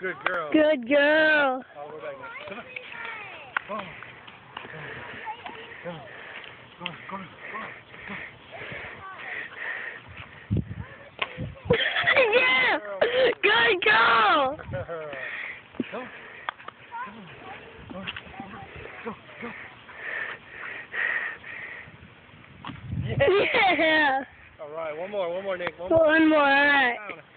Good girl. Good girl. All the way back now. Come on. Come on. Come on. Come on. Come on. Yeah. Good girl. Come on. Come on. Go. Go. Yeah. All right. One more, Nick. One more. All right. Down.